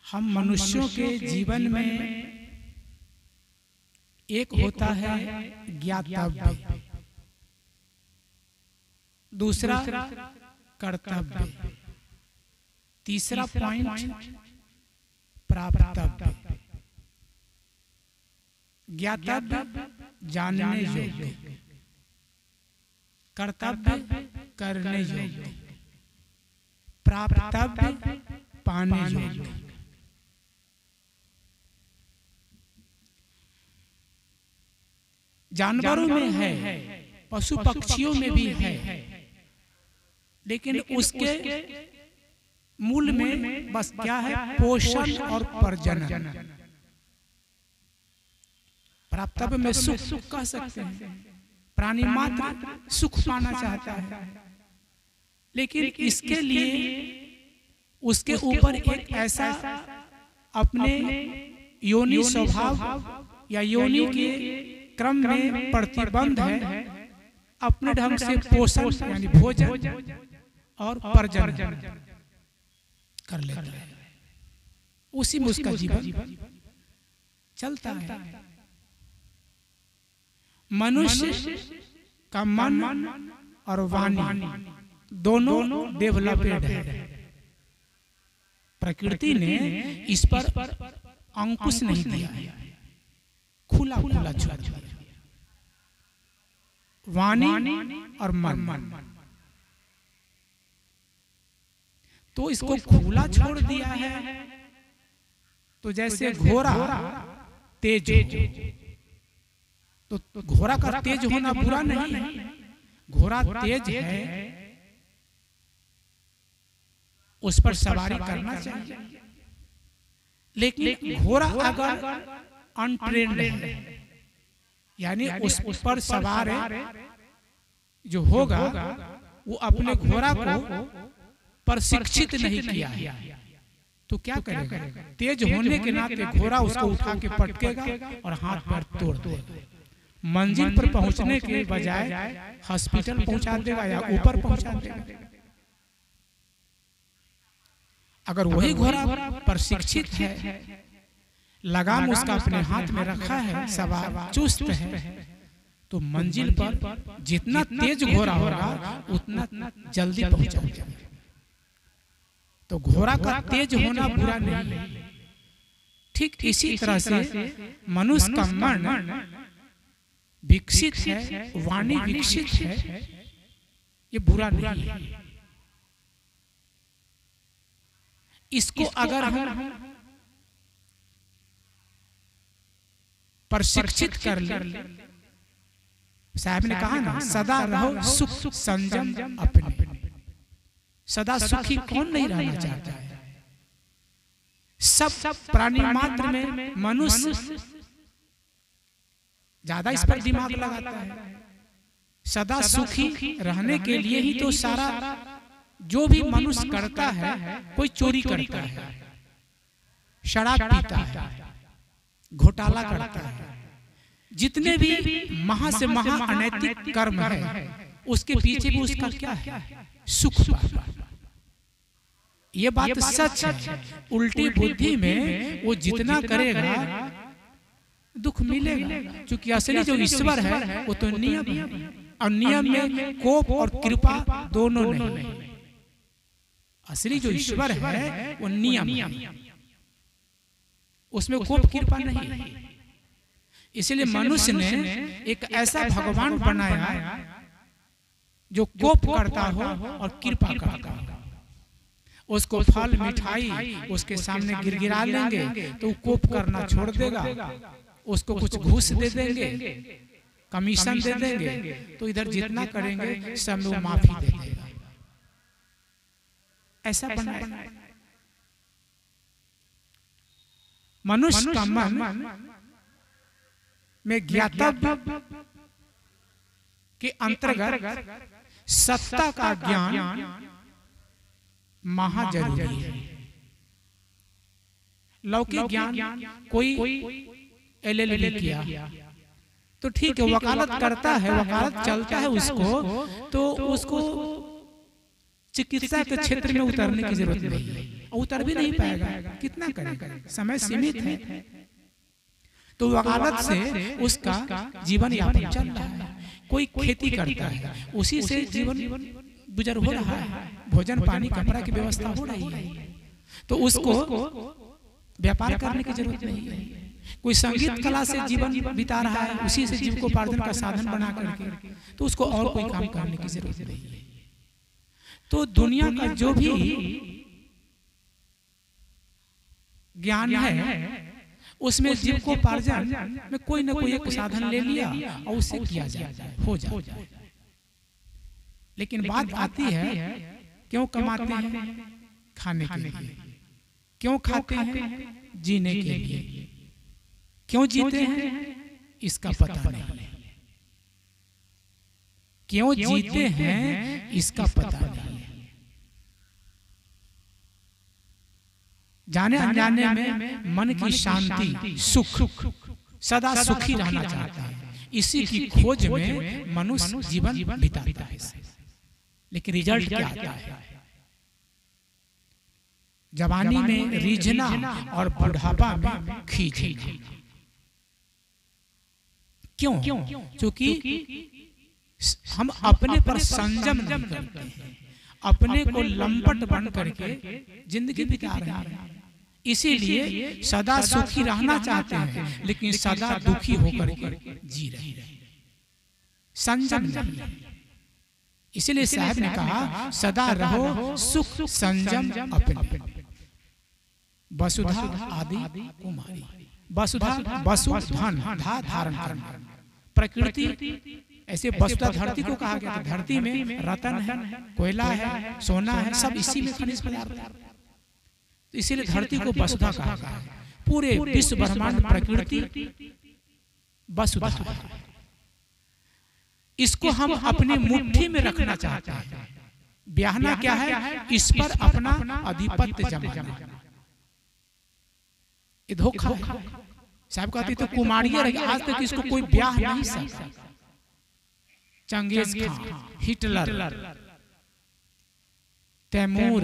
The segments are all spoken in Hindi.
हम मनुष्यों के जीवन में एक होता है ज्ञातव्य, दूसरा कर्तव्य, तीसरा पॉइंट प्राप्तव्य। ज्ञातव्य जानने योग्य, कर्तव्य करने योग्य, प्राप्तव्य पाने योग्य। जानवरों में है, पशु पक्षियों में भी है, लेकिन उसके मूल में बस क्या है? पोषण और प्रजनन। प्राप्तव्य में सुख कह सकते हैं, प्राणी मात्र सुख पाना चाहता है, लेकिन इसके लिए उसके ऊपर एक ऐसा अपने योनि स्वभाव या योनि के क्रम में प्रतिबंध है, अपने ढंग से पोषण यानी भोजन और प्रजनन कर लेता है, उसी में उसका जीवन चलता है। मनुष्य का मन और वाणी दोनों डेवलप्ड है। प्रकृति ने इस पर अंकुश नहीं दिया है, खुला खुला छोड़ दिया। वाणी और मन तो इसको खुला छोड़ दिया है। तो जैसे घोड़ा तेज हो, तो घोड़ा का तेज होना बुरा नहीं है, घोड़ा तेज है, उस पर सवारी करना चाहिए। लेकिन घोड़ा अगर अनट्रेन्ड है, यानी उस पर सवार जो होगा वो अपने घोड़ा को प्रशिक्षित नहीं किया है, तो क्या करेगा? तेज होने के नाते घोड़ा उसको उठा के पटकेगा और हाथ पैर तोड़ देगा। मंजिल पर पहुंचने के बजाय हॉस्पिटल पहुंचा देगा या ऊपर पहुंचा देगा। अगर वही घोड़ा प्रशिक्षित है, लगाम उसका अपने हाथ में रखा है, सवार चुस्त है, तो मंजिल पर जितना तेज घोड़ा होगा उतना जल्दी पहुंचा देगा। तो घोड़ा का तेज होना बुरा नहीं है। ठीक इसी तरह से मनुष्य का मन विकसित है, वाणी विकसित है, ये बुरा नहीं है। इसको अगर हम प्रशिक्षित कर ले, साहब ने कहा ना, सदा रहो सुख संयम अपने। सदा सुखी कौन नहीं रहना चाहता है? सब प्राणी मात्र में मनुष्य ज्यादा इस पर दिमाग लगाता है। सदा सुखी रहने के लिए ही तो सारा जो भी मनुष्य करता है, कोई चोरी करता है, शराब पीता है, घोटाला करता है, जितने भी महा से महा अनैतिक कर्म है, उसके पीछे भी उसका क्या है? सुख पाना। ये बात सच है। उल्टी बुद्धि में वो जितना करेगा दुख मिलेगा, क्योंकि असली जो ईश्वर है वो तो नियम है, और नियम में कोप और कृपा दोनों नहीं। असली जो ईश्वर है वो नियम है, उसमें कोप कृपा नहीं। इसलिए मनुष्य ने एक ऐसा भगवान बनाया जो कोप करता हो और कृपा करता हो। उसको फल मिठाई उसके सामने गिरगिरा लेंगे तो वो कोप करना छोड़ देगा, उसको कुछ घूस दे देंगे, कमीशन दे देंगे, तो इधर जितना करेंगे सब लोग माफी दे देगा। ऐसा बनाया। मनुष्य का मन में ज्ञातव्य के अंतर्गत सत्ता का ज्ञान महा जरूरी है। लौकिक ज्ञान कोई LLB किया तो ठीक है, वकालत करता है, वकालत चलता है उसको, तो उसको चिकित्सा के क्षेत्र में उतरने की जरूरत नहीं है। और उतर भी नहीं पाएगा, कितना करेगा, समय सीमित है। तो वकालत से उसका जीवन यापन चल रहा है। कोई खेती करता है, उसी से जीवन गुजर हो रहा है, भोजन पानी कपड़ा की व्यवस्था हो रही है, तो उसको व्यापार करने की जरूरत नहीं है। कोई संगीत कला से जीवन बिता रहा है, उसी से जीविकोपार्जन का साधन बना करके, तो उसको और कोई काम करने की जरूरत नहीं है। तो दुनिया का जो भी ज्ञान है उसमें जीविकोपार्जन में कोई न कोई एक साधन ले लिया और उससे किया जाए, हो जाए। लेकिन बात आती है, क्यों कमाते हैं? खाने के लिए। क्यों खाते हैं? जीने के लिए। क्यों जीते हैं? इसका पता नहीं। क्यों जीते हैं इसका पता नहीं। जाने अनजाने में मन की शांति, सुख, सदा सुखी रहना चाहता है, इसी की खोज में मनुष्य जीवन बिताता है। लेकिन रिजल्ट क्या आता है? जवानी में रीझना और बुढ़ापा में खींचना। क्यों? क्योंकि हम अपने पर संयम नहीं करते हैं, अपने को लंपट बन करके जिंदगी बिता रहे हैं। इसीलिए सदा सुखी रहना चाहते हैं, लेकिन सदा दुखी होकर के जी रहे हैं, संयम नहीं। इसीलिए साहब ने कहा, सदा रहो सुख संयम अपने। वसुधा आदि कुमारी। वसुधा वसु धन धा धारण करना। प्रकृति ऐसे वसुधा धरती को कहा गया, धरती में रतन है, कोयला है, सोना है, सब इसी में खनिज पदार्थ है। तो इसीलिए धरती को वसुधा कहा गया है। पूरे विश्व ब्रह्मांड प्रकृति वसुधा है। इसको हम अपनी मुट्ठी में रखना चाहते हैं। ब्याहना क्या है? इस पर अपना आधिपत्य जमाना। ये धोखा है। साहब कहते तो कुमारियां रही, आज तक इसको कोई ब्याह नहीं सका। Genghis Khan, Hitler, Timur,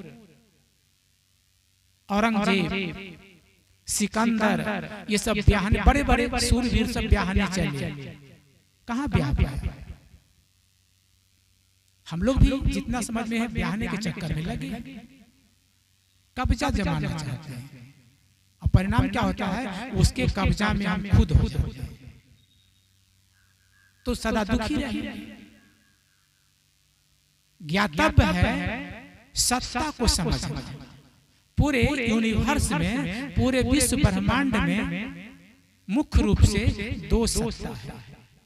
Aurangzeb, Sikandar, ये सब ब्याहने, बड़े बड़े सूरवीर सब ब्याहने चले। कहाँ ब्याह पाया? हम लोग भी जितना समझ में है ब्याहने के चक्कर में लगे, कब्जा जमाना चाहते हैं, और परिणाम क्या होता है? उसके कब्जा में हम खुद हो जाते हैं, तो सदा दुखी रहेंगे। ज्ञातव्य है सत्ता को समझना। पूरे यूनिवर्स में, पूरे विश्व ब्रह्मांड में मुख्य रूप से दो सत्ता है,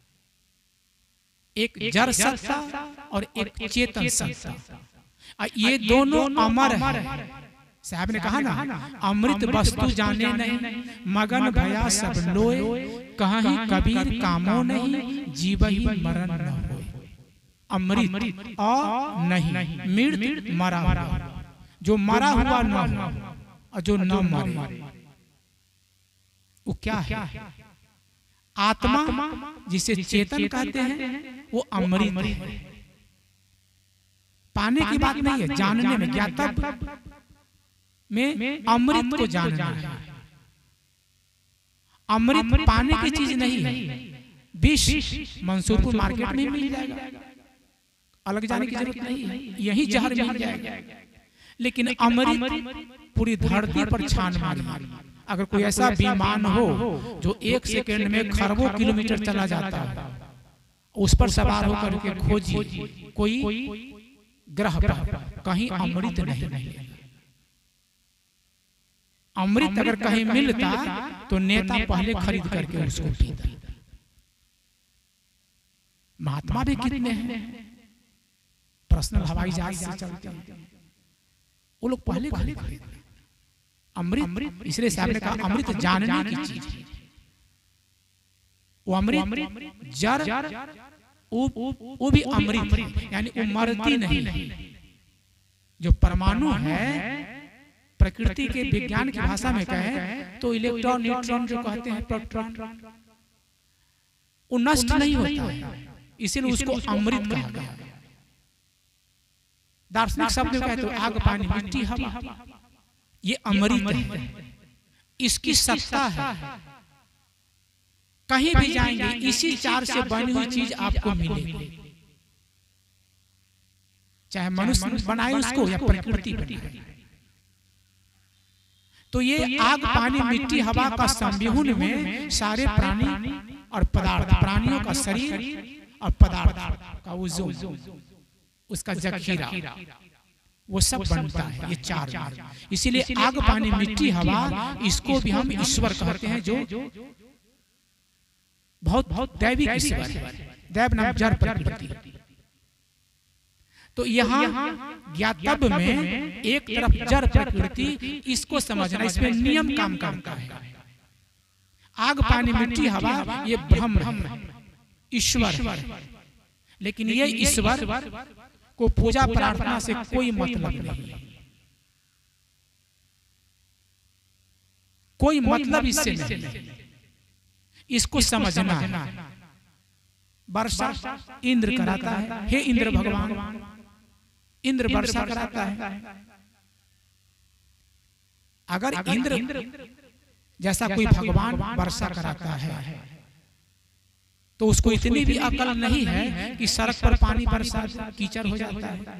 एक जड़ सत्ता और एक चेतन सत्ता। ये दोनों अमर है। साहब ने कहा ना, अमृत वस्तु जाने नहीं, मगन भया सब लोए, कहीं कबीर कामो नहीं, जीवन ही मरण न होए। अमृत और नहीं, मृत मरा हुआ। जो मरा हुआ न हो और जो न मरे, वो क्या है? आत्मा, जिसे चेतन कहते हैं, वो अमृत है। पाने की बात नहीं है, जानने में, ज्ञातव्य में अमृत को जानना है। अमृत पाने की चीज नहीं है। विष मंसूरपुर मार्केट में मिल जाएगा, अलग जाने की जरूरत नहीं है, यही जहर मिल जाएगा। लेकिन अमृत पूरी धरती पर छान मारी। अगर कोई ऐसा विमान हो जो 1 सेकंड में खरबों किलोमीटर चला जाता है, उस पर सवार होकर के खोजिए कोई ग्रह पर, कहीं अमृत नहीं मिलेगा। अमृत अगर कहीं मिलता तो नेता पहले खरीद करके उसको पीता। महात्मा भी कितने हैं, पर्सनल हवाई जहाज से चलते हैं, वो लोग पहले खरीदते। अमृत, इसलिए साहब ने कहा अमृत जानने की चीज है। वो अमृत जड़, वो भी अमृत है, यानी वो मरती नहीं। जो परमाणु है, प्रकृति के विज्ञान की भाषा में कहें तो इलेक्ट्रॉन, न्यूट्रॉन जो कहते हैं, प्रोटॉन, वो नष्ट नहीं होता है, इसीलिए उसको अमृत कहा गया। दार्शनिक शब्द में कहे तो आग पानी मिट्टी हवा, ये अमृत है, इसकी सत्ता है। कहीं भी जाएंगे इसी चार से बनी हुई चीज आपको मिलेगी, चाहे मनुष्य बनाए उसको या प्रकृति बनाए। तो ये आग पानी मिट्टी हवा का संविहुन में सारे प्राणी और पदार्थ, प्राणियों का शरीर और पदार्थ का वजूद, उसका जखीरा, वो सब बनता है ये चार। इसीलिए आग पानी मिट्टी हवा, इसको भी हम ईश्वर कहते हैं, जो बहुत दैविक ईश्वर है। दैव नाम जड़ प्रकृति। तो यहाँ ज्ञातव्य में एक तरफ जड़ प्रकृति, इसको समझना, इसमें नियम काम करता है। आग पानी मिट्टी हवा ये ब्रह्म ईश्वर है, लेकिन ये ईश्वर को पूजा प्रार्थना से कोई मतलब नहीं, कोई मतलब इससे नहीं। इसको समझना है। वर्षा इंद्र कराता है, हे इंद्र भगवान, इंद्र वर्षा कराता है। अगर इंद्र जैसा कोई भगवान वर्षा कराता है तो उसको इतनी भी अकल नहीं है कि सड़क पर पानी बरसा कीचड़ हो जाता है।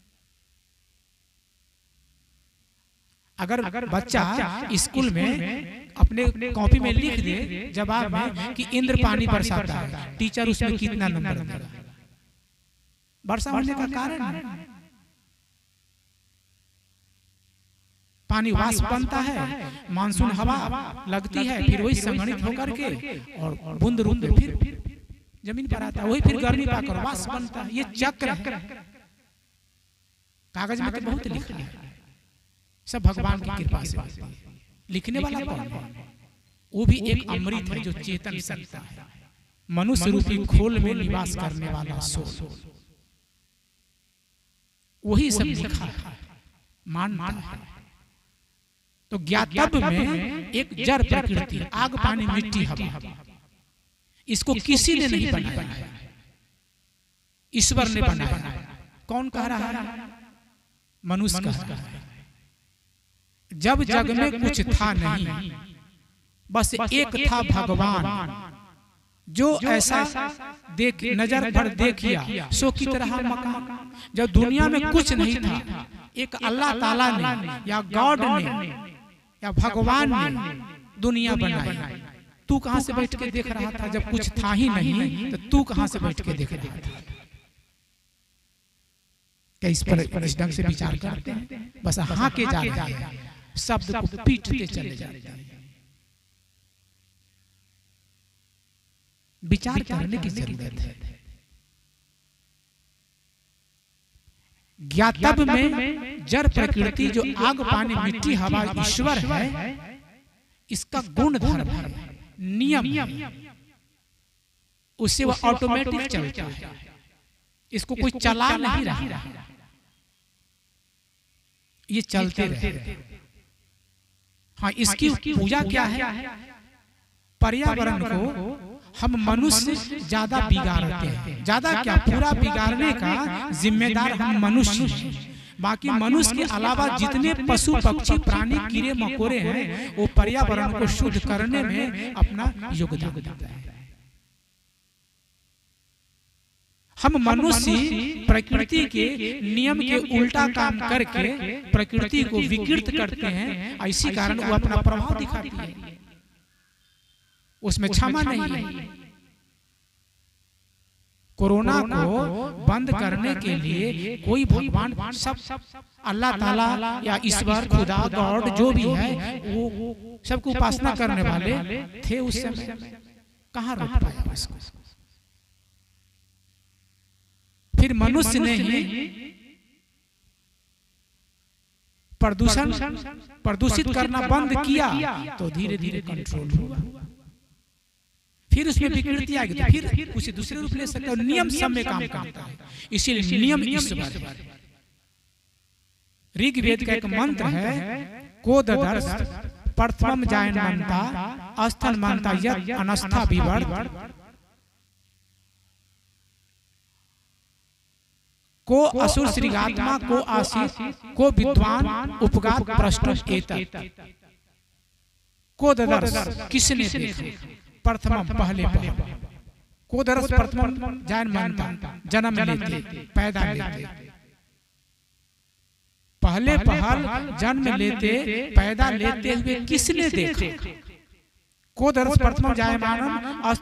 अगर बच्चा स्कूल में अपने कॉपी में लिख दे जवाब में कि इंद्र पानी बरसाता है, टीचर उसमें कितना नंबर देगा? वर्षा होने का कारण है, पानी वाष्प बनता है, मानसून हवा लगती है, फिर वही संघनित होकर के और बूंद रूप में फिर जमीन पर आता है, वही फिर गर्मी पाकर वाष्प बनता है। ये चक्र है। कागज में तो बहुत लिखा है, सब भगवान की कृपा से। लिखने वाला कौन है? वो भी एक अमृत है जो चेतन सकता है, मनुष्य रूपी खोल में निवास करने वाला सोल, वही सब लिखा है, मानता है। तो ज्ञातव्य में एक जड़ प्रकृति, आग पानी मिट्टी हवा, इसको किसी ने नहीं बनाया है, ईश्वर ने बनाया। कौन कह रहा है? मनुष्य कह रहा है। जब जग में कुछ था नहीं, बस एक था भगवान, जो ऐसा देख नजर पर देखिया सो की तरह मकान। जब दुनिया में कुछ नहीं था, एक अल्लाह ताला ने या गॉड ने या भगवान ने दुनिया बनाई। तू कहां से बैठ के देख रहा था? जब कुछ था ही नहीं तो तू कहां से बैठ के देख रहा था? क्या इस पर इस ढंग से विचार करते हैं? बस हाँ के जा रहे हैं, शब्द को पीटते चले जाते हैं। विचार करने की जरूरत है। ज्ञातव्य में जड़ प्रकृति जो आग पानी मिट्टी हवा ईश्वर है, इसका गुण धर्म है, नियम है, उससे वह ऑटोमेटिक चलता है, इसको कोई चला नहीं रहा, ये चलते रहे। हाँ, इसकी पूजा क्या है? पर्यावरण को हम मनुष्य ज्यादा बिगाड़ते हैं। ज्यादा क्या, पूरा बिगाड़ने का जिम्मेदार हम मनुष्य हैं। बाकी मनुष्य के अलावा जितने पशु पक्षी प्राणी कीड़े मकोड़े हैं, वो पर्यावरण को शुद्ध करने में अपना योगदान देते हैं। हम मनुष्य प्रकृति के नियम के उल्टा काम करके प्रकृति को विकृत करते हैं, इसी कारण वो अपना प्रभाव दिखाती है, उसमें क्षमा नहीं है। कोरोना को बंद करने के लिए कोई भगवान, सब अल्लाह ताला या ईश्वर खुदा गॉड जो भी है, वो सबको उपासना करने वाले थे उस समय, कहाँ रोक पाया उसको? फिर मनुष्य ने ही प्रदूषित करना बंद किया तो धीरे धीरे कंट्रोल हुआ। फिर उसमें विकृति आ गई तो फिर उसे दूसरे रूप ले सकते हैं। नियम सब में काम करता है, इसीलिए नियम ईश्वर। ऋग्वेद का एक मंत्र है, कोददर्श प्रथमम जायन मनता अस्थन मनता यत् अनस्था विवर्त। को असुर श्रीगात्मा को आसीत को विद्वान उपगात प्रश्न एतत् को ददर्श किसने देखा प्रथम पहले को दर्श प्रथम जन्म लेते पैदा लेते पहले पहल जन्म लेते पैदा लेते हुए किसने देखा को दर्श प्रथम जायमानम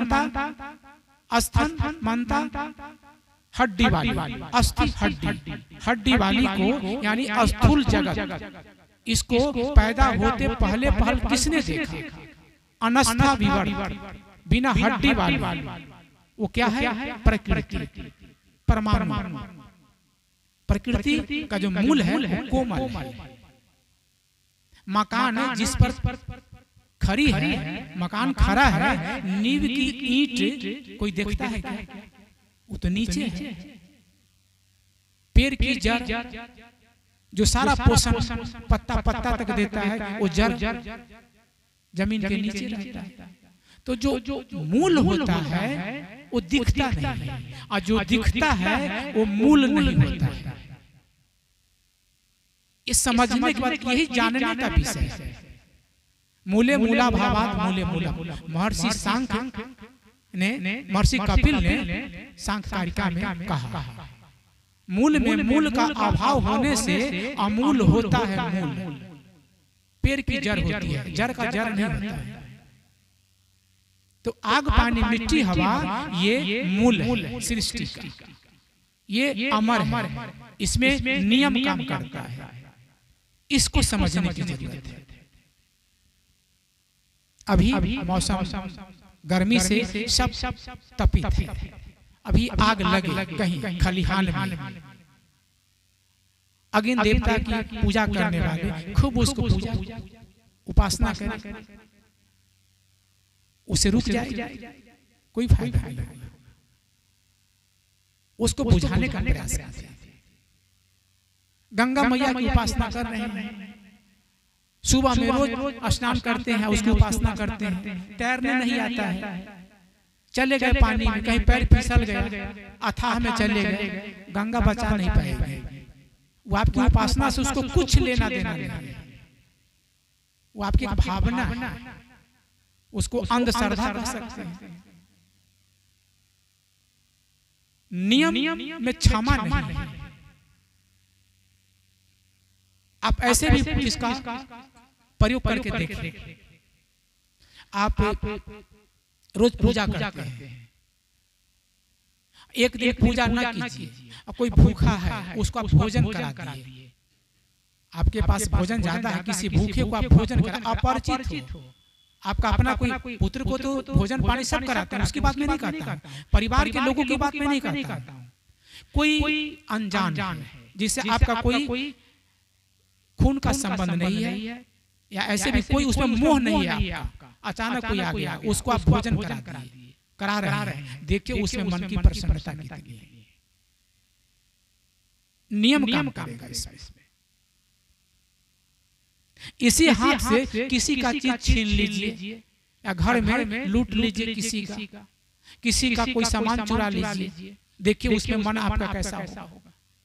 स्थन मनता हड्डी वाली अस्थि हड्डी वाली को यानी स्थूल जगत इसको पैदा होते पहले पहल किसने देखा अनस्था विवर्त बिना हड्डी वाली वो क्या है प्रकृति परमाणु प्रकृति का जो मूल है वो कोमल है मकान है जिस पर खड़ी है मकान खड़ा है नींव की ईंट कोई देखता है क्या वो तो नीचे है पेड़ की जड़ जो सारा पोषण पत्ता पत्ता तक देता है वो जड़ जमीन के नीचे रहता है तो जो मूल होता है वो दिखता नहीं है और जो दिखता है वो मूल नहीं होता है इस समझने के बाद यही जानने का विषय है मूले मूला भावात मूले मूला महर्षि सांख्य ने महर्षि कपिल ने सांख्य कारिका में कहा मूल में मूल का अभाव होने से अमूल होता है मूल पेड़ की जड़ होती है जड़ का जड़ नहीं होता है तो आग पानी मिट्टी हवा ये मूल है सृष्टि का ये अमर है इसमें नियम काम करता है इसको समझने की जरूरत है अभी मौसम गर्मी से सब तपित है अभी आग लगे कहीं खलिहान में अग्नि देवता की पूजा करने वाले खूब उसको पूजा उपासना करें उसे रुक जाए कोई फायदा नहीं उसको बुझाने का प्रयास करते हैं गंगा मैया की उपासना कर रहे हैं सुबह में रोज स्नान करते हैं उसकी उपासना करते हैं तैरने नहीं आता है चले गए पानी में कहीं पैर फिसल गया अथाह में चले गए गंगा बचा नहीं पाएगी वो आपकी उपासना से उसको कुछ लेना देना नहीं वो आपकी भावना है उसको अंधश्रद्धा कह सकते हैं नियम में क्षमा नहीं है आप ऐसे भी इसका प्रयोग करके देखें आप रोज पूजा करते हैं एक दिन पूजा न कीजिए और कोई भूखा है उसको आप भोजन करा दीजिए आपके पास भोजन ज्यादा है किसी भूखे को आप भोजन करा अपरिचित हो आपका अपना कोई पुत्र को तो भोजन पानी सब कराते हैं उसकी बात में नहीं करता परिवार के लोगों की बात में नहीं करता कोई अनजान है जिससे आपका कोई खून का संबंध नहीं है या ऐसे भी कोई उसमें मोह नहीं है आपका अचानक कोई आ गया उसको आप भोजन करा रहे हैं देखिए उसमें मन की प्रसन्नता कितनी है नियम काम करेगा इसमें इसी हाथ से किसी का चीज छीन लीजिए या घर में लूट लीजिए किसी का कोई सामान चुरा लीजिए देखिए उसमें मन आपका कैसा होगा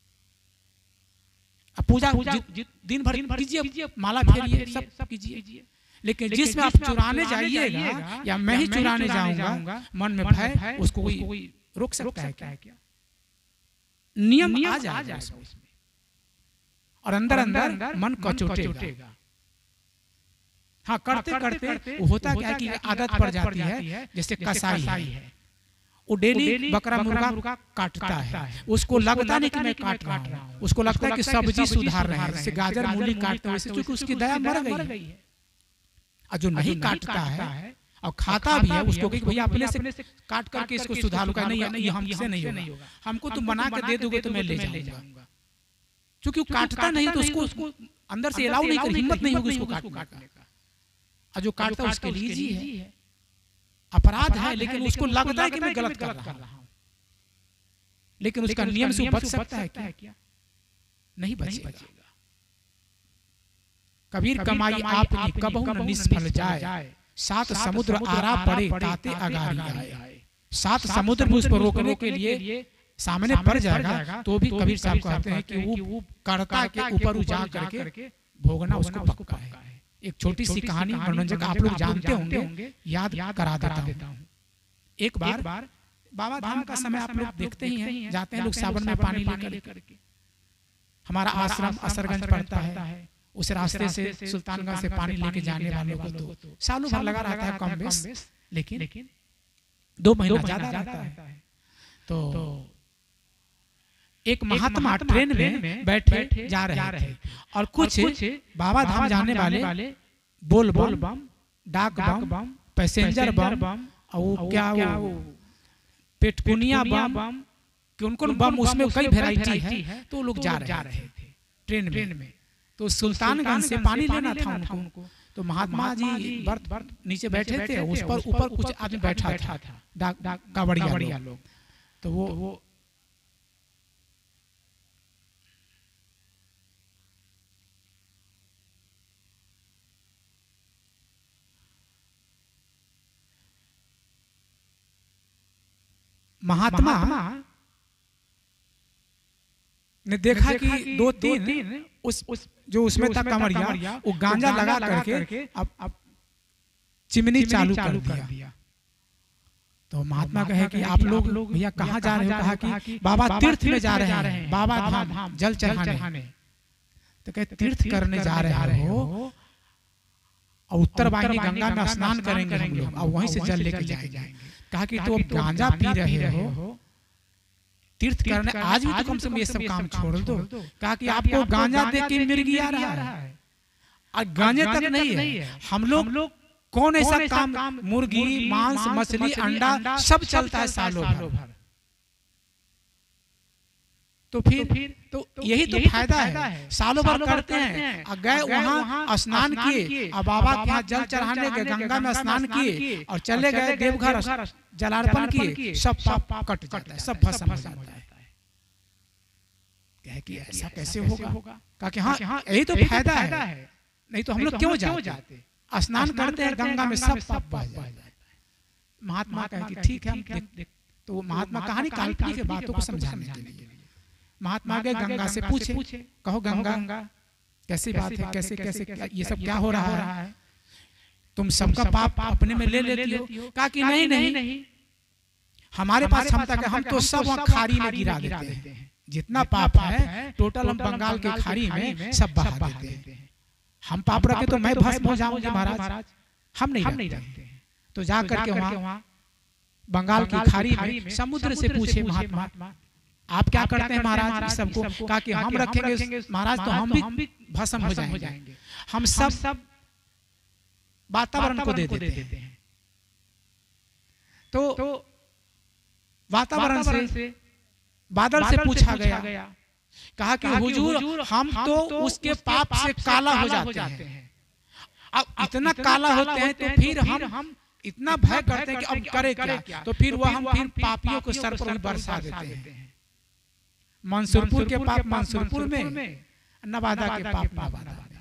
पूजा दिन भर कीजिए माला फेरिए सब कीजिए लेकिन जिसमें आप चुराने जाइएगा या मैं ही चुराने जाऊंगा मन में भय उसको कोई रोक सकता है क्या नियम आ जाएगा और अंदर अंदर मन कचोटेगा हाँ करते करते होता क्या है कि आदत पड़ जाती है जैसे कसाई है वो डेली बकरा मुर्गा काटता है उसको लगता नहीं कि मैं काट रहा हूँ उसको लगता है कि सब्जी सुधार रहे हैं जैसे गाजर मूली काटते हैं क्योंकि उसकी दया मर गई है और जो नहीं काटता है और खाता भी है उसको कि भैया अपने से काट करके इसको सुधार लूंगा नहीं ये हमसे नहीं होगा हमको तुम बना के दे दोगे तो मैं ले जाऊंगा क्योंकि वो काटता नहीं तो उसको अंदर से अलाउ नहीं कर हिम्मत नहीं होगी उसको काटने का और जो काटता है उसके लिए ही है अपराध है लेकिन उसको लगता है कि मैं गलत कर रहा हूं लेकिन उसका नियम से बच सकता है क्या नहीं बचेगा कबीर कमाई आपकी कबहू न निष्फल जाए सात समुद्र आरा पड़े ताते अगारी आए सात समुद्र में उसको रोकने के लिए सामने पड़ जाएगा तो भी कबीर साहब कहते हैं कि वो कर्ता के ऊपर जा करके भोगना उसको पक्का है। एक छोटी सी कहानी मनोरंजक आप लोग जानते होंगे, याद करा देता हूँ। एक बार बाबा धाम का समय आप लोग देखते ही हैं, जाते हैं लोग सावन में पानी लेकर के। हमारा आश्रम असरगंज पड़ता है, उस रास्ते से सुल्तानगंज से पानी लेके जाने वालों को तो सालों भर लगा रहता है कम बेस, लेकिन 2 महीना ज्यादा रहता है। तो एक महात्मा ट्रेन में बैठे जा रहे थे और कुछ बाबा धाम जाने वाले बोल बम, डाक बम, पैसेंजर बम और वो क्या वो पेटकुनिया बम, उनको बम उसमें कई वैरायटी है, तो लोग जा रहे थे ट्रेन में। तो सुल्तानगंज से पानी लेना था उनको। तो महात्मा जी बर्थ नीचे बैठे थे, उस पर ऊपर कुछ आदमी बैठा था, डाक कावड़िया लोग। तो वो महात्मा ने देखा कि 2-3 उस जो उसमें था कमरिया, वो गांजा लगा करके अब चिमनी चालू कर दिया। तो महात्मा कहे कि आप लोग भैया कहाँ जा रहे हो? कहा कि बाबा तीर्थ में जा रहे हैं, बाबा धाम जल चढ़ाने। तो कहे तीर्थ करने जा रहे हो और उत्तर वाहिनी गंगा में स्नान करेंगे हम लोग और वहीं से जल लेके जाएंगे। कहा कि तो अब गांजा पी रहे हो, तीर्थ करने आज भी तो कम से कम ये सब काम छोड़ दो। कहा कि आपको गांजा दे के मिर्गी आ रहा है और गांजे तक नहीं है। हम लोग कौन ऐसा काम, मुर्गी, मांस, मछली, अंडा सब चलता है सालों भर। तो फिर तो यही तो फायदा है, सालों भर करते हैं। गए वहाँ स्नान किए और बाबा के यहाँ जल चढ़ाने गए, गंगा में स्नान किए और चले गए देवघर, जलार्पण किए, सब पाप कट जाता है, सब भस्म हो जाता है। कहे कि ऐसा कैसे होगा? कहा कि हाँ यही तो फायदा है, नहीं तो हम लोग क्यों जाते? स्नान करते हैं गंगा में, सब पाप बह जाता है। महात्मा कहे कि ठीक है हम देख। तो महात्मा कहानी काल्पनिक बातों को समझाने के लिए महात्मा गए गंगा से पूछे, कहो गंगा कैसी बात है, कैसे ये सब क्या हो रहा है? तुम सबका पाप अपने में ले लेती हो। कहा कि नहीं, हमारे पास क्षमता है, हम तो सब वहाँ खारी में गिरा देते हैं। जितना पाप है टोटल हम बंगाल के खारी में सब बहा देते हैं। हम पाप रखे तो मैं भस्म हो जाऊंगी महाराज, हम नहीं रखते। तो जा करके वहाँ बंगाल की खारी में समुद्र से पूछे महात्मा आप क्या करते हैं महाराज सबको? कहा कि हम रखेंगे महाराज तो हम भी भस्म हो जाएंगे। हम सब वातावरण को दे देते हैं। तो वातावरण से बादल से पूछा गया, कहा कि हुजूर हम तो उसके पाप से काला हो जाते हैं। अब इतना काला होते हैं तो फिर हम इतना भय करते हैं कि अब करे क्या? तो फिर वह हम फिर पापियों को सर पर बरसा देते हैं। मंसूरपुर के पाप मंसूरपुर में, नवादा के पाप नवादा में।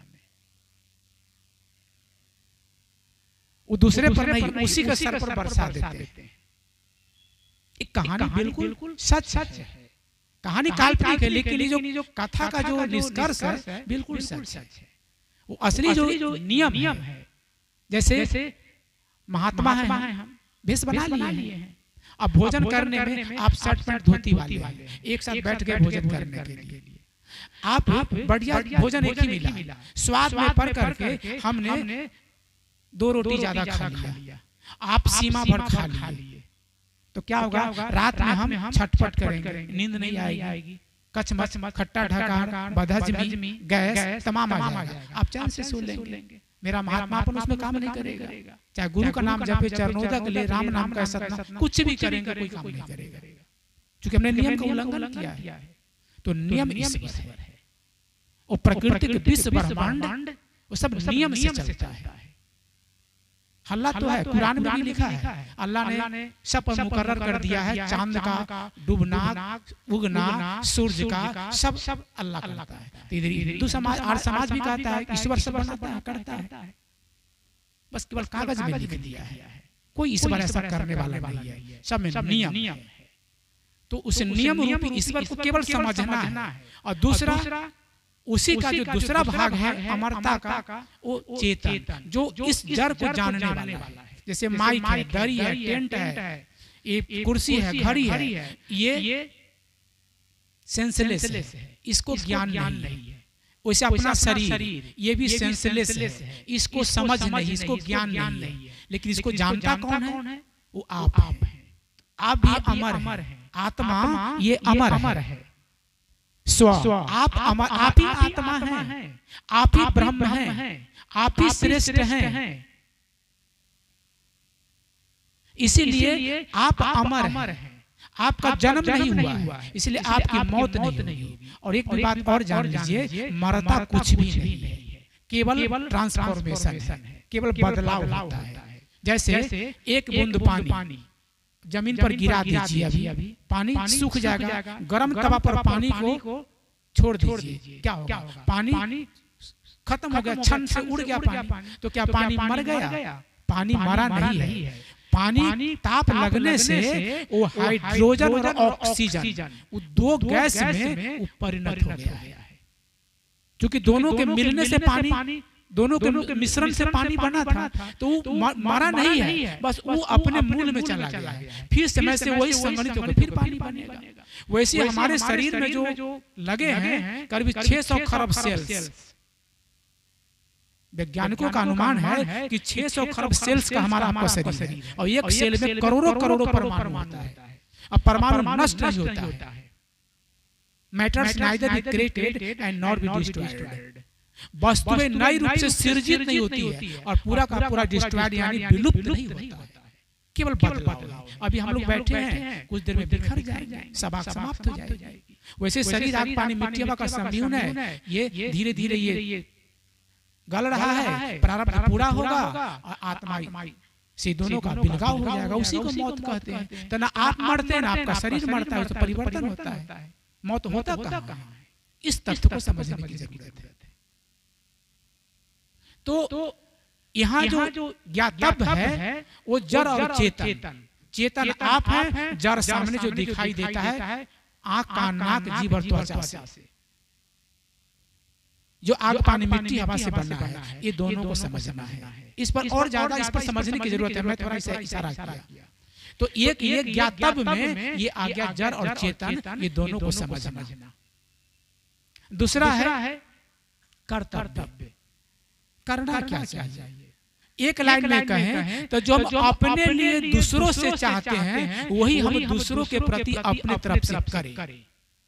वो दूसरे पर नहीं, उसी के सर पर बरसा देते हैं। एक कहानी बिल्कुल सच है। कहानी काल्पनिक है, लेकिन ये जो कथा का जो निष्कर्ष है बिल्कुल सच है। वो असली जो नियम है, जैसे महात्मा है, हम भेष बना लिए हैं। अब भोजन करने में आप शर्ट पैंट धोती वाले एक साथ बैठ गए भोजन करने के लिए। आप बढ़िया भोजन एक ही मिला, स्वाद में पर करके हमने 2 रोटी ज्यादा खा लिया, आप सीमा भर खा लिए। तो क्या होगा? रात में हम छटपट करेंगे, नींद नहीं आएगी, कचमच, खट्टा ढकार, बदहजमी, गैस तमाम आ जाएगा। आप चैन से सो लेंगे। मेरा महात्मा अपन उसमें काम नहीं करेगा। चाहे गुरु का नाम जपे, चरणोदक ले, राम नाम का सतना, कुछ भी करेंगे कोई काम नहीं करेगा, क्योंकि हमने नियम का उल्लंघन किया है। तो नियम ईश्वर है, वो प्रकृति के विश्व ब्रह्मांड वो सब नियम से चलता है। अल्लाह तो है, कुरान में भी लिखा है, अल्लाह ने सब पर मुकर्रर कर दिया है। चांद का डूबना, उगना, सूरज का सब अल्लाह करता है। हिंदू समाज और समाज भी कहता है ईश्वर सब बनाता है, करता है, बस केवल कागज में लिख दिया है। कोई ईश्वर ऐसा करने वाला नहीं है, सब में नियम है। तो उस नियम रूपी ईश्वर को केवल समझना है। और दूसरा उसी का जो दूसरा भाग है अमरता का, वो चेतन, जो इस जड़ को जानने वाला है। जैसे माइक है, दरी है, टेंट है, ये कुर्सी है, घड़ी है, ये सेंसलेस है, इसको ज्ञान नहीं है। वैसे अपना शरीर ये भी सेंसलेस है, इसको समझ नहीं, इसको ज्ञान नहीं है। लेकिन इसको जानता कौन है? वो आप है। आप भी अमर है, आत्मा ये अमर है। स्व आप अमर, आप ही आत्मा है, आप ही ब्रह्म है, आप ही श्रेष्ठ हैं। इसीलिए आप अमर हैं। आपका जन्म नहीं हुआ है, इसलिए आपकी मौत नहीं होगी। और एक बात और जान लीजिए, मरता कुछ भी नहीं है, केवल ट्रांसफॉर्मेशन है, केवल बदलाव होता है। जैसे एक बूंद पानी जमीन पर गिरा दीजिए, अभी पानी सूख जाएगा। गर्म तवा पर पानी को छोड़ दीजिए, क्या होगा? पानी खत्म हो गया, क्षण से उड़ गया पानी। तो क्या पानी मर गया? पानी मरा नहीं है। पानी ताप लगने से वो हाइड्रोजन और ऑक्सीजन, वो दो गैस में परिणत हो गया है। क्योंकि दोनों के मिलने से पानी, दोनों के मिश्रण से पानी बना था, तो वो मरा नहीं है, बस वो अपने मूल में चला गया है। फिर समय से वही संगठित होकर फिर पानी बनेगा। वैसे हमारे शरीर में जो लगे हैं करीब 600 खरब सेल्स। वैज्ञानिकों का अनुमान है कि 600 खरब सेल्स का हमारा आपका शरीर है, और एक सेल में करोड़ों परमाणु होता है। अब परमाणु नष्ट नहीं होता है। Matters neither be created and not be destroyed. वस्तुएं नई रूप से सृजित नहीं होती है और पूरा का पूरा डिस्ट्रॉयड यानी विलुप्त नहीं होता है, केवल बदलाव। अभी हम लोग बैठे हैं, कुछ देर में बिखर जाएंगे, सभा समाप्त हो जाएगी। वैसे शरीर आग पानी मिट्टी हवा का संयुक्त है, ये धीरे धीरे ये गल रहा है, प्रारब्ध पूरा होगा और आत्मा से दोनों का बिलगाव हो जाएगा। उसी को मौत कहते हैं। तो ना आप मरते हैं ना आपका शरीर मरता है, तो परिवर्तन होता है। मौत होता कहाँ है? इस तथ्य को समझने की जरूरत है। तो यहाँ जो ज्ञातव्य है वो जड़ और चेतन। चेतन आप हैं, जड़ सामने जो दिखाई देता है आँख कान नाक जीभ और त्वचा से। जो आग पानी मिट्टी हवा से बना है, ये दोनों को समझना है। इस पर और ज्यादा इस पर समझने की जरूरत है। मैं थोड़ा सा इशारा किया। तो एक ये ज्ञातव्य में ये आ गया जड़ और चेतन, ये दोनों को समझना। दूसरा है कर्तव्य। करना क्या चाहिए? एक लाइन में कहें तो जो हम अपने लिए दूसरों से चाहते हैं वही हम दूसरों के प्रति अपने तरफ से करें।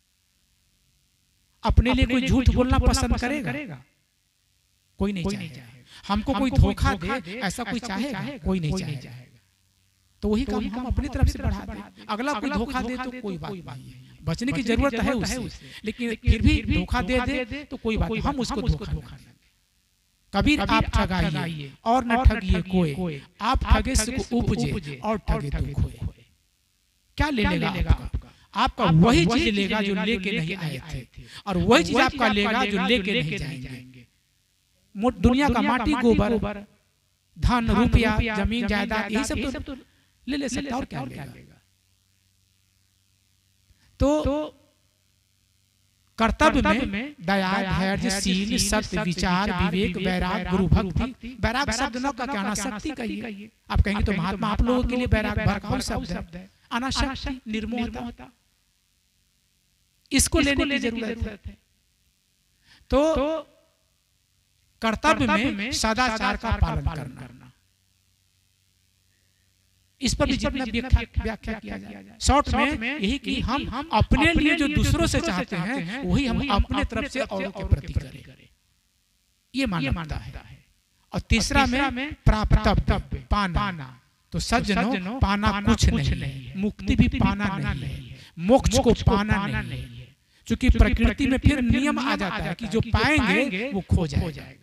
अपने लिए कोई झूठ बोलना पसंद करेगा? कोई नहीं चाहेगा। हमको कोई धोखा दे ऐसा कोई चाहेगा? कोई नहीं चाहेगा। तो वही काम हम अपनी तरफ से बढ़ा दें। अगला कोई धोखा दे तो कोई बात नहीं है, बचने की जरूरत है उससे, लेकिन फिर भी धोखा दे तो कोई बात नहीं, हम उसको धोखा न दें। कबीर आप ठगाइए और न ठगिए कोई, आप ठगे से उपजे और ठगे दुख होए। क्या ले लेगा आपका? आपका वही चीज लेगा जो लेके नहीं आए थे, और वही चीज आपका लेगा जो लेके नहीं जाएंगे। दुनिया का माटी गोबर धन रुपया जमीन जायदाद यही सब तो ले सकता, और क्या लेगा? तो कर्तव्य में दया धैर्य शील सत्य विचार विवेक वैराग गुरु भक्ति। वैराग शब्द न का क्या अनासक्ति कहिए। आप कहेंगे तो महात्मा आप लोगों के लिए वैराग भड़काऊ शब्द है। अनासक्ति निर्मोहता, इसको लेने की जरूरत है। तो कर्तव्य में सदाचार का पालन करना, इस पर भी जितना व्याख्या किया जाए शॉर्ट में यही कि हम अपने लिए जो दूसरों से चाहते हैं वही हम अपने तरफ से औरों के प्रति करें, ये मानता है। और तीसरा में प्राप्तव्य पाना। तो सज्जनों पाना कुछ नहीं है, मुक्ति भी पाना नहीं है, मोक्ष को पाना नहीं है। क्योंकि प्रकृति में फिर नियम आ जाता है कि जो पाएंगे वो खो जाएगा।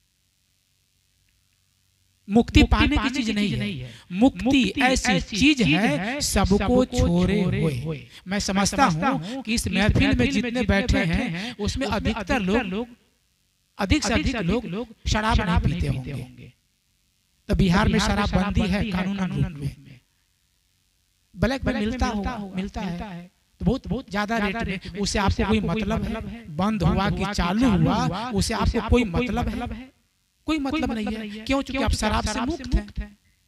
मुक्ति पाने की चीज नहीं है, मुक्ति ऐसी चीज है सबको छोड़े हुए। मैं समझता हूँ कि इस महफिल में जितने बैठे हैं उसमें अधिकतर लोग अधिक से अधिक लोग शराब नहीं पीते होंगे। तो बिहार में शराब बंदी है कानूनन रूप में, ब्लैक में मिलता है, तो बहुत बहुत ज्यादा रेट में, उसे आपको कोई मतलब है? बंद हुआ कि चालू हुआ, उसे आपको कोई मतलब है? कोई मतलब नहीं है। क्यों? चूंकि आप शराब से मुक्त हैं।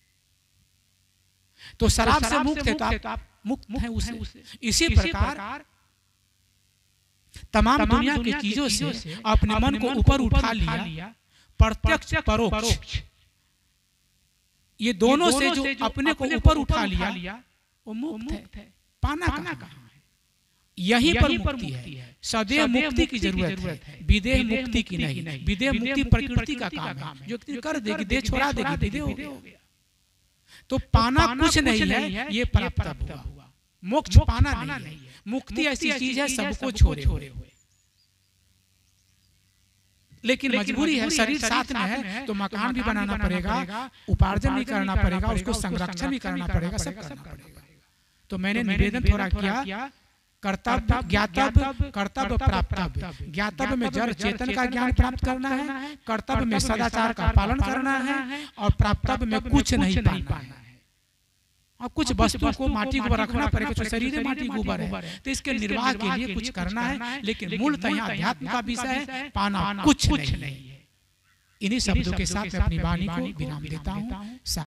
तो शराब से मुक्त है तो आप मुक्त हैं उससे। इसी प्रकार तमाम दुनिया की चीजों से अपने मन को ऊपर उठा लिया, प्रत्यक्ष परोक्ष, ये दोनों से जो अपने को ऊपर उठा लिया वो मुक्त है। पाना कहाँ है? यहीं पर मुक्ति है। सदैव मुक्ति की जरूरत है, विदेह मुक्ति की नहीं। विदेह मुक्ति प्रकृति का काम है, जो कर देगी, देह छोड़ा देगी, विदेह हो गया। तो पाना कुछ नहीं है, ये प्राप्त हुआ। मोक्ष पाना नहीं है। मुक्ति ऐसी चीज है सबको छोड़े हुए, लेकिन मजबूरी है, शरीर साथ में है तो मकान भी बनाना पड़ेगा, उपार्जन भी करना पड़ेगा, उसको संरक्षण भी करना पड़ेगा, सब करना पड़ेगा। तो मैंने निवेदन थोड़ा किया, कर्तव्य, ज्ञातव्य, कर्तव्य, प्राप्तव्य। ज्ञातव्य में जड़ चेतन का ज्ञान प्राप्त करना है, कर्तव्य में सदाचार का पालन करना है, और प्राप्तव्य में कुछ नहीं पाना है। और कुछ वस्तु को माटी को रखना पड़ेगा, तो शरीर माटी गोबर है, तो इसके निर्वाह के लिए कुछ करना है। लेकिन मूलतः अध्यात्म का विषय है, पाना कुछ नहीं है। इन्हीं शब्दों के साथ मैं अपनी वाणी को विराम देता हूँ।